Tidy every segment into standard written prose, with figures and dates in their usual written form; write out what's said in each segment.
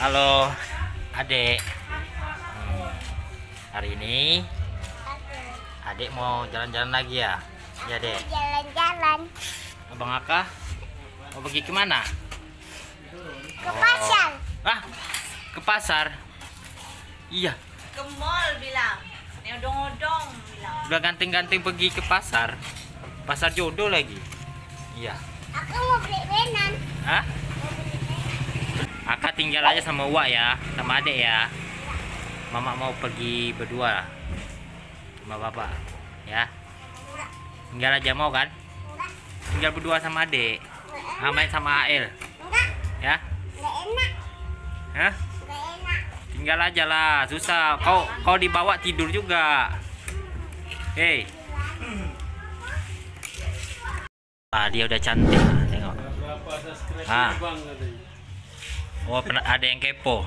Halo, Adek. Hari ini Adek mau jalan-jalan lagi ya? Ya, Dek. Jalan-jalan Abang Aka mau pergi kemana? ke pasar. Ah, ke pasar. Iya, Ke mall bilang. Ini odong-odong bilang. udah ganting-ganting pergi ke pasar. Pasar jodoh lagi. Iya. Aku mau beli mainan. Hah? Aka tinggal aja sama Wak ya, sama Adek ya. Mama mau pergi berdua sama Bapak, ya. Tinggal aja mau kan? Enggak, Tinggal berdua sama Adek. Main sama Ael, enggak, ya. enggak enak, Hah? enggak enak. Tinggal aja lah, susah. Kau dibawa tidur juga. Hei. Ah, dia udah cantik. Nah, tengok. Ah. Oh, ada yang kepo.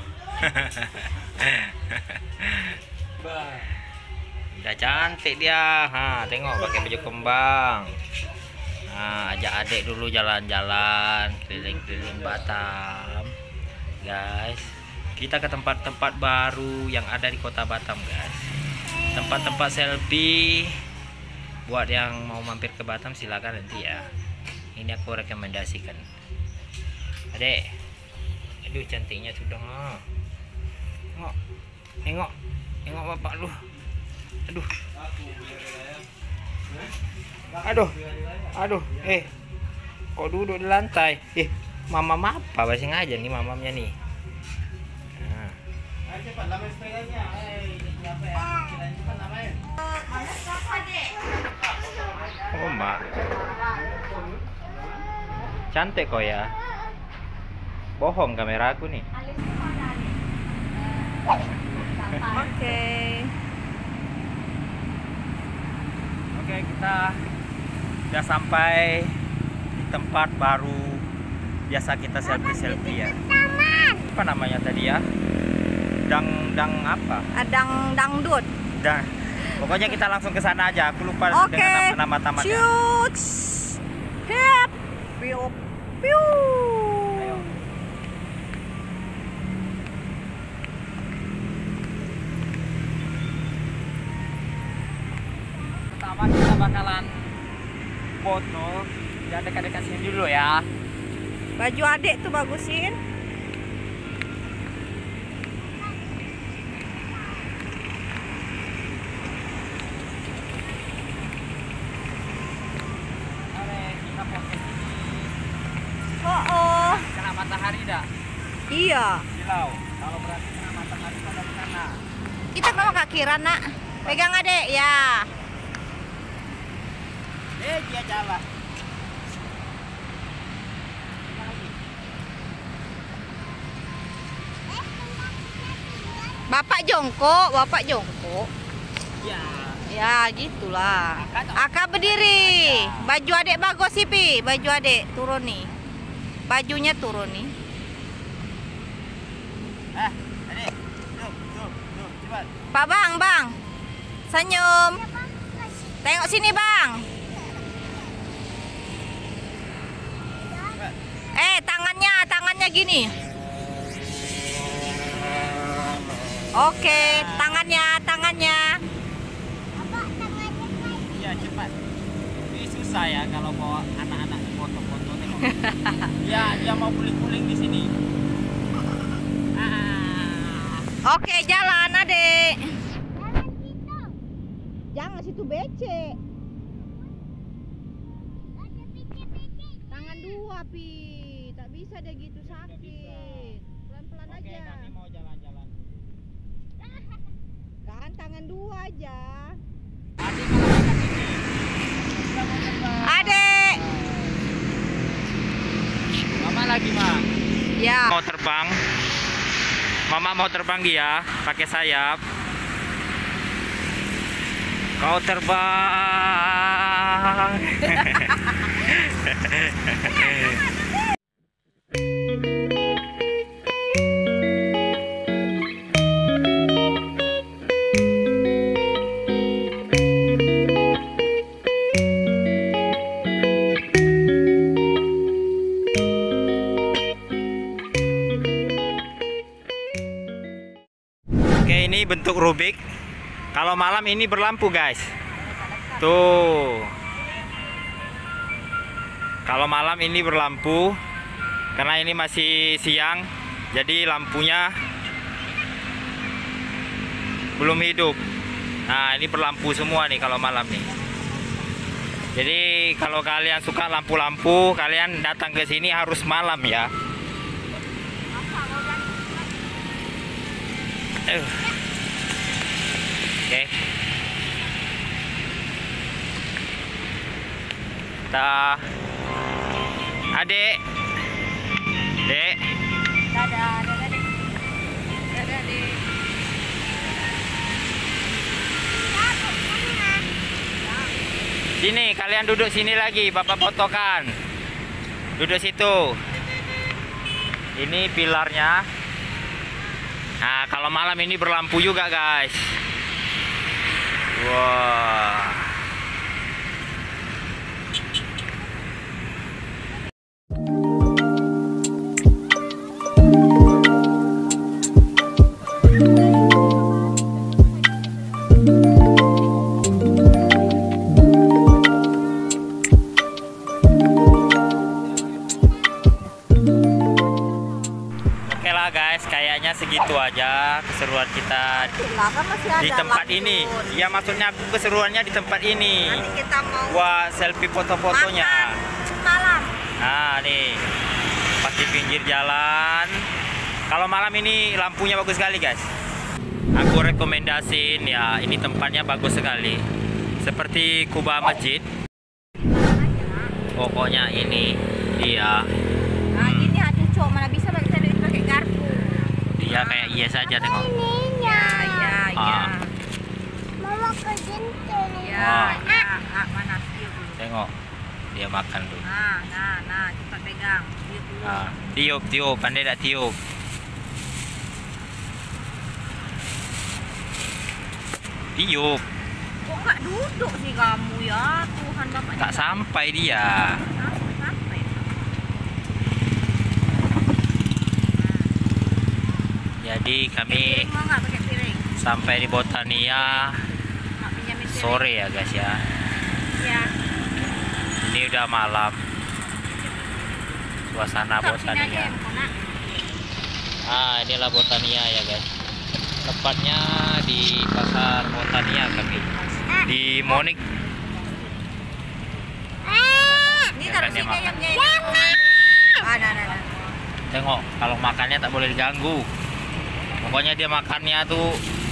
Udah cantik dia. Ha, tengok pakai baju kembang. Nah, ajak Adek dulu jalan-jalan keliling-keliling Batam. Guys, kita ke tempat-tempat baru yang ada di Kota Batam, guys. Tempat-tempat selfie. Buat yang mau mampir ke Batam silakan nanti ya. Ini aku rekomendasikan. Adek. Aduh, cantiknya sudah. Tengok. Tengok. Tengok bapak lu. Aduh. Aduh. Aduh. Kok duduk di lantai? Mama apa? Masih ngajar nih mamamnya nih. Nah. Oh, Mak. Cantik kok ya. Bohong kamera aku nih. Oke, kita udah sampai di tempat baru biasa kita selfie ya. Apa namanya tadi ya? Dang apa? Dangdut. Pokoknya kita langsung ke sana aja. Aku lupa Oke. dengan nama tamannya. Shoots. Hip. Piu. Piu. Ayo. Pertama kita bakalan foto ya dekat-dekat sini dulu ya. Baju Adek tuh bagusin. Oke, kita foto sini. Oh. Kena matahari dah. Iya. Silau. Kalau berarti kena matahari pada di sana. Kita kalau kak Kira, Nak. Pegang Adek ya. Dia jalan. Bapak jongkok. Ya. Ya, gitulah. Aka berdiri. Baju Adek bagus sih, Pi. Baju Adek turun nih. Bajunya turun nih. Adek. Tuh, cepat. Pak Bang. Senyum. Tengok sini, Bang. Tangannya gini. Oke, tangannya. Iya, cepat. Ini susah ya kalau bawa anak-anak foto-foto tengok. Ya, dia mau puling-puling di sini. Oke, jalan, Adek. Jangan situ becek. Tangan dua, Pi. Tak bisa deh gitu, sakit. Pelan-pelan Oke, aja. kami mau jalan-jalan. Kan tangan dua aja. Adik kalau angkat ini. Kita mau terbang. Adek. Mama lagi, Ma. Ya. Mau terbang. Mama mau terbang dia pakai sayap. Kau terbang. Oke, ini bentuk Rubik. Kalau malam ini berlampu, guys. Tuh. Kalau malam ini berlampu karena ini masih siang, jadi lampunya belum hidup. Nah, ini berlampu semua nih kalau malam nih. Jadi kalau kalian suka lampu-lampu, kalian datang ke sini harus malam ya. Oke. Adek. Dek. Dadah, dadah, Dek. Dadah, Dek. Sini, kalian duduk sini lagi, Bapak fotokan. Duduk situ. Ini pilarnya. Nah, kalau malam ini berlampu juga, guys. Wah. Oke lah guys, kayaknya segitu aja keseruan kita Lah, kan masih ada di tempat lanjut. ini. Ya maksudnya keseruannya di tempat ini. Nanti kita mau Wah, selfie foto-fotonya. makan malam. Nah nih, pas di pinggir jalan. Kalau malam ini lampunya bagus sekali guys. Aku rekomendasiin ya, ini tempatnya bagus sekali. Seperti Kubah Masjid. Pokoknya ini dia. Nah, gini hati cowok mana bisa pakai garpu. Dia kayak iya saja tengok. Ininya. Ya, Ah. Mama ke jentel. Wah. Mana tiup dulu. Tengok. Dia makan tuh. Nah, kita pegang. Tiup dulu. Nah, tiup, pandai tak tiup. Tiup, Kok nggak duduk sih kamu ya? Tuhan Bapak. tak sampai dia. Sampai. Jadi kami Piring mau nggak pakai piring? sampai di Botania Mak pinjamin piring. sore ya guys ya. Ya. Ini udah malam. Suasana Tak, sini aja, Botania. Nak. Inilah Botania ya guys. Tepatnya di pasar Botania kami. Di Monik. Ini Ya, taruh kan dia sini makan. ayamnya. Nah. Tengok, kalau makannya tak boleh diganggu. Pokoknya dia makannya tuh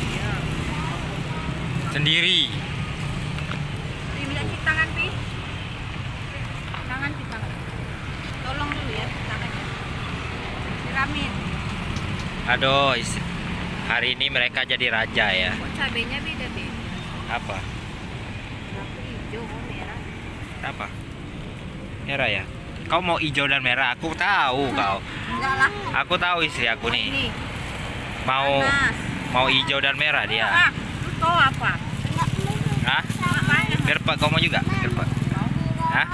sendiri. Pi, minta cuci tangan, Pi. Tangan. Tolong dulu ya tangannya. Siramin. Aduh, hari ini mereka jadi raja ya. Kok cabenya beda, Pi? Apa? Aku hijau, kok merah. Apa? Merah ya? Kau mau hijau dan merah? Aku tahu kau. Enggak lah. Aku tahu istri aku nih. Ini. Mau Panas. hijau dan merah dia. Lu tahu apa? Hah? Apanya? Gerpak kau mau juga? Gerpak. Hah?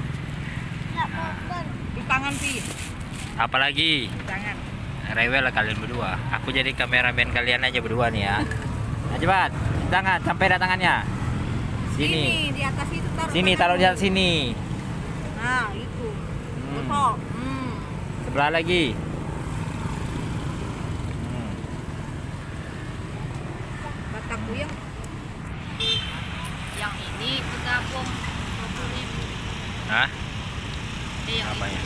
Di tangan, Pi. Apalagi? Di tangan. Rewel lah kalian berdua. Aku jadi kameramen kalian aja berdua nih ya. Nah, cepat. Tangan sampai dah tangannya. Sini. Di atas itu taruh. Sini taruh di atas sini. Nah, itu. Hmm. Gosok. Sebelah lagi. Bataku yang ini bergabung 20.000. Hah? Yang Apa ya? itu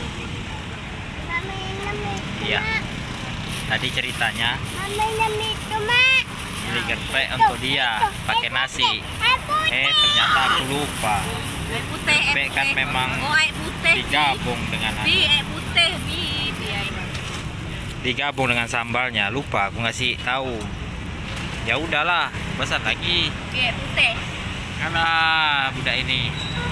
20.000. Iya. Tadi ceritanya itu, Mak. beli gerpek untuk dia pakai nasi. Ternyata aku lupa. Air putih, Gerpek kan memang oh, air putih. digabung dengan Air putih, Bi. digabung dengan sambalnya. Lupa aku ngasih tahu. Ya udahlah, besar lagi. Air putih. Karena budak ini.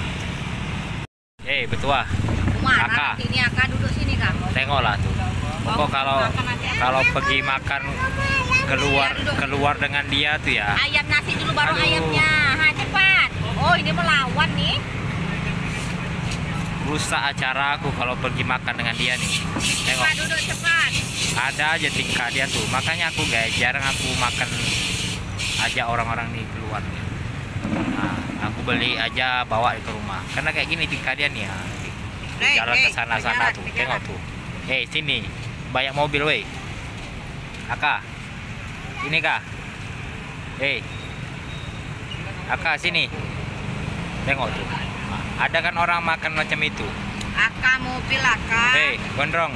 Betua. Mana Aka. nanti ini Aka duduk sini, Kak. Tengoklah tuh. Pokok kalau pergi makan keluar dengan dia tuh ya. Ayam nasi dulu baru Aduh. ayamnya. Ha, cepat. Oh, ini melawan nih. rusak acara aku kalau pergi makan dengan dia nih. Tengok. Cepat duduk cepat. Ada aja tingkah dia tuh. Makanya aku guys jarang aku makan ajak orang-orang nih keluar. Nah, aku beli aja bawa ke rumah. Karena kayak gini tingkah dia nih. Jalan ke sana-sana tuh. Tengok tuh. Sini. Banyak mobil weh. Aka. Ini kah? Aka sini. Tengok tuh. Nah, ada kan orang makan macam itu. Aka mobil Aka. Gondrong.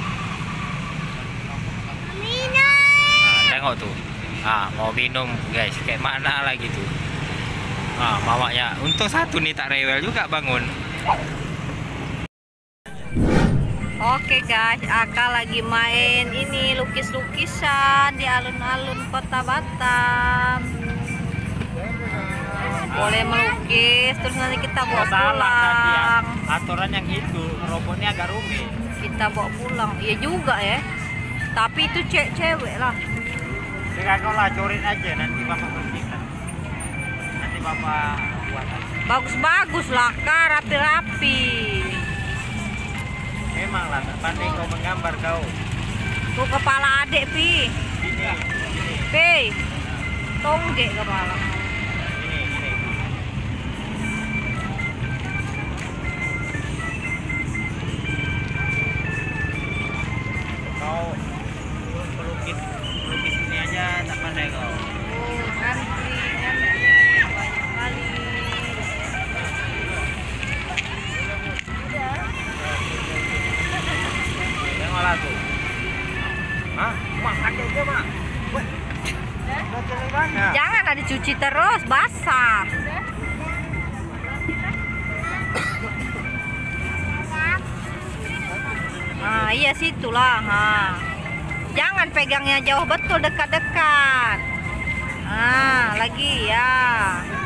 Minum. Nah, tengok tuh. Mau minum guys. Kayak mana lagi tuh. Mamanya. Untung satu nih tak rewel juga bangun. Oke guys, Aka lagi main ini lukis-lukisan di alun-alun Kota Batam. Boleh melukis, terus nanti kita bawa pulang. Aturan yang itu, robotnya agak rumit. Kita bawa pulang, iya juga ya. Tapi itu cewek lah. Tidak kau lah, coret aja nanti bapak bersihkan. Nanti bapak buat aja. Bagus-bagus lah Kak, rapi-rapi. Memang lah, pandai kau menggambar kau. Tuh kepala adik Pi. Sini. Pi. Tonggek kepala. Ini. Kau pelukis ini aja tak pandai kau. Ngantri banyak kali. Tengoklah tuh. Mak ada ke mak? Jangan ada dicuci terus, basah. Iya situlah. Jangan pegangnya jauh betul, dekat-dekat. Lagi ya.